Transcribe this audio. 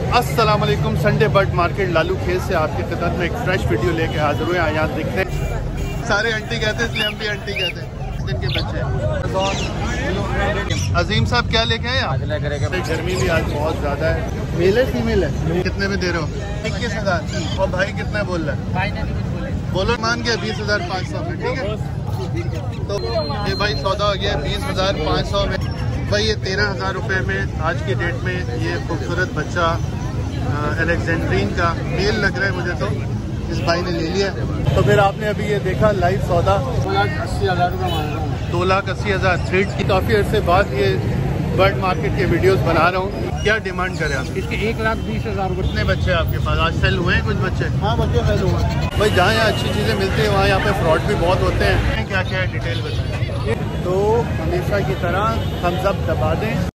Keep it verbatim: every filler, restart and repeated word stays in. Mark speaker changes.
Speaker 1: अस्सलाम वालेकुम। Sunday bird market Lalu खेत से आपकी खिदमत में एक फ्रेश वीडियो लेके हाजिर हुए हैं। यहाँ देखते हैं सारे आंटी कहते हैं, इसलिए हम भी आंटी कहते हैं। दिन के बच्चे अजीम साहब क्या लेके आए आप? गर्मी भी आज बहुत ज़्यादा है। मेल है फीमेल है? कितने में दे रहे हो? इक्कीस हज़ार। और भाई कितना बोल रहा है? बोलो मान गया बीस हज़ार पाँच सौ में। ठीक है, तो ये भाई सौदा हो गया बीस हज़ार पाँच सौ में। भाई ये तेरह हज़ार रुपये में आज की डेट में ये खूबसूरत बच्चा अलेक्जेंड्रीन का मेल लग रहा है मुझे, तो इस भाई ने ले लिया। तो फिर आपने अभी ये देखा लाइव सौदा
Speaker 2: दो लाख अस्सी हज़ार रुपये मांग रहा हूँ।
Speaker 1: दो लाख अस्सी हज़ार थ्रेड की। काफ़ी अर्से बाद ये बर्ड मार्केट के वीडियोस बना रहा हूँ। क्या डिमांड करें आप?
Speaker 2: इसके एक लाख बीस हज़ार रुपये।
Speaker 1: कितने बच्चे आपके पास आज सेल हुए हैं? कुछ बच्चे?
Speaker 2: हाँ बच्चे सेल हुए।
Speaker 1: भाई जहाँ यहाँ अच्छी चीज़ें मिलती हैं वहाँ यहाँ पे फ्रॉड भी बहुत होते हैं। क्या क्या है डिटेल बताएं। तो हमेशा की तरह थम्स अप दबा दें।